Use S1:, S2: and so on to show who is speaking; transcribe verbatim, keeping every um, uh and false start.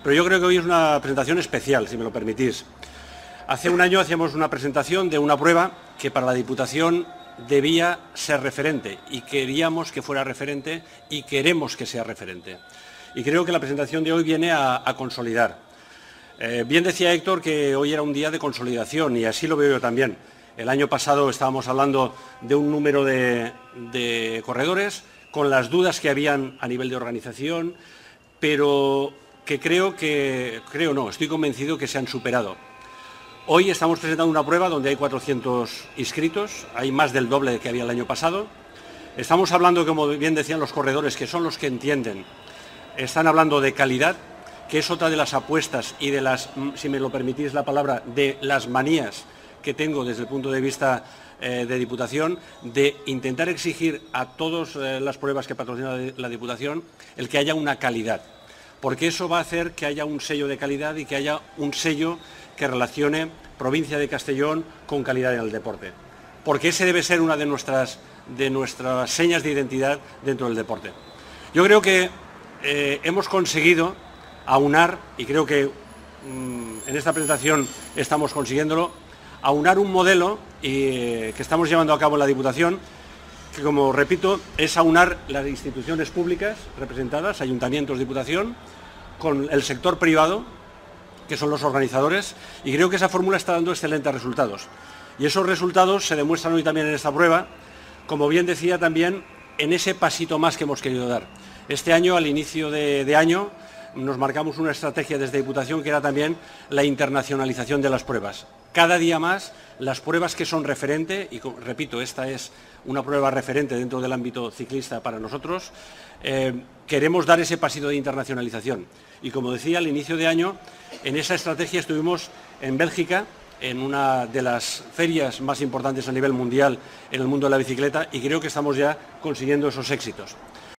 S1: pero yo creo que hoy es una presentación especial, si me lo permitís. Hace un año hacíamos una presentación de una prueba que para la Diputación debía ser referente y queríamos que fuera referente y queremos que sea referente. Y creo que la presentación de hoy viene a, a consolidar. Eh, bien decía Héctor que hoy era un día de consolidación y así lo veo yo también. El año pasado estábamos hablando de un número de, de corredores con las dudas que habían a nivel de organización, pero que creo que, creo no, estoy convencido que se han superado. Hoy estamos presentando una prueba donde hay cuatrocientos inscritos, hay más del doble que había el año pasado. Estamos hablando, como bien decían los corredores, que son los que entienden, están hablando de calidad, que es otra de las apuestas y de las, si me lo permitís la palabra, de las manías que tengo desde el punto de vista eh, de Diputación, de intentar exigir a todas eh, las pruebas que patrocina la Diputación el que haya una calidad, porque eso va a hacer que haya un sello de calidad y que haya un sello que relacione provincia de Castellón con calidad en el deporte, porque ese debe ser una de nuestras, de nuestras señas de identidad dentro del deporte. Yo creo que eh, hemos conseguido aunar, y creo que mmm, en esta presentación estamos consiguiéndolo, aunar un modelo eh, que estamos llevando a cabo en la Diputación, que, como repito, es aunar las instituciones públicas representadas, ayuntamientos, Diputación, con el sector privado, que son los organizadores, y creo que esa fórmula está dando excelentes resultados. Y esos resultados se demuestran hoy también en esta prueba, como bien decía también, en ese pasito más que hemos querido dar. Este año, al inicio de, de año, nos marcamos una estrategia desde Diputación que era también la internacionalización de las pruebas. Cada día más, las pruebas que son referente, y repito, esta es una prueba referente dentro del ámbito ciclista para nosotros, eh, queremos dar ese pasito de internacionalización. Y como decía, al inicio de año, en esa estrategia estuvimos en Bélgica, en una de las ferias más importantes a nivel mundial en el mundo de la bicicleta, y creo que estamos ya consiguiendo esos éxitos.